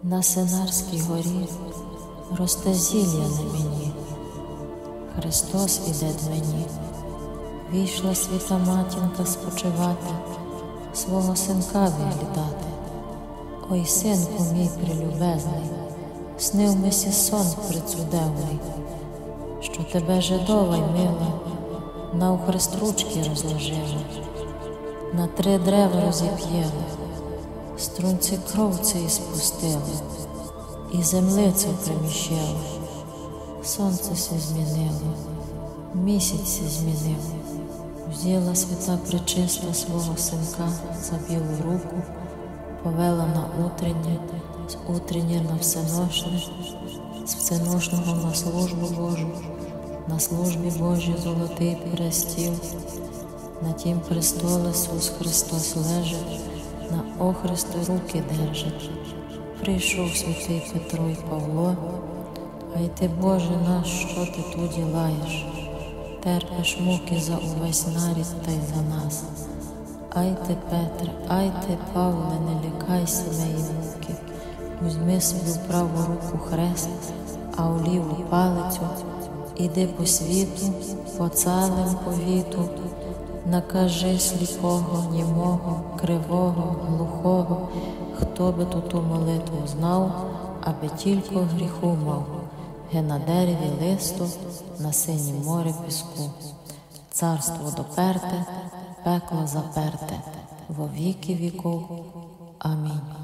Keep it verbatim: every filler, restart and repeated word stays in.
На Синарській горі росте зілля на мені, Христос іде мені. Війшла світа матінка спочивати, свого синка виглядати. Ой, синку мій прилюбезний, снив мисі сон прицудевний, що тебе жидова й мила навхрест ручки розложила, на три дерева розіп'єли, струнці кровці і спустили, і землицю приміщили. Сонце се змінило, місяць се змінив. Взяла свята пречиста свого синка за білу руку, повела на утреннє, з утреннє на всеношне, з всеношного на службу Божу, на службі Божій золотий перестіл. На тім престолі Ісус Христос лежить, на охрести руки держить. Прийшов святий Петро й Павло, а й ти, Боже наш, що ти тут ділаєш? Терпиш муки за увесь нарід та й за нас. Ай ти, Петре, ай ти, Павле, не лякайся неї муки. Візьми собі в праву руку хрест, а у ліву палицю. Іди по світу, по цалим повіту, накажи сліпого, німого, кривого, глухого, хто би ту ту молитву знав, аби тільки гріху мав. Ге на дереві листу, на синім морі піску. Царство доперте, пекло заперте, во віки віков. Амінь.